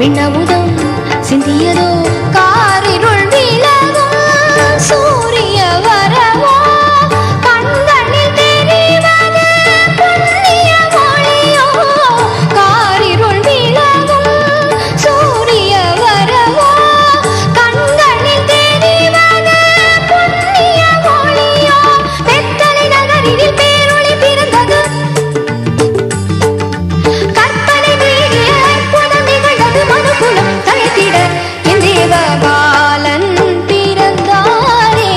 விண்ணமுதம் சிந்தியதோ காரிருள் விலகும் சூரிய வரவோ கண்களில் தெரிவது புண்ணிய மொழியோ காரிருள் விலகும் சூரிய வரவோ கண்களில் தெரிவது புண்ணிய மொழியோ வெத்தலை நகரில் பேரொளி பிறந்தது கற்பனை மீறிய அற்புதம் நிகழ்ந்தது மனுக்குலம் தலைத்திட என் தேவபாலன் பிறந்தாரே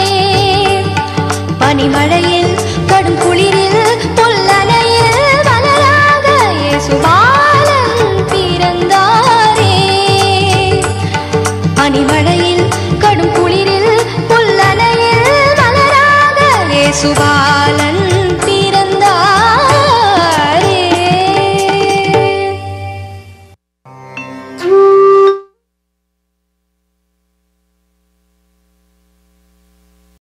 பனிமழையில் கடும் குளிரில் பொல்லலையில் மலராக இயேசுபாலன் பிறந்தாரே பனிமழையில் கடும் குளிரில் பொல்லலையில் மலராக இயேசுபாலன்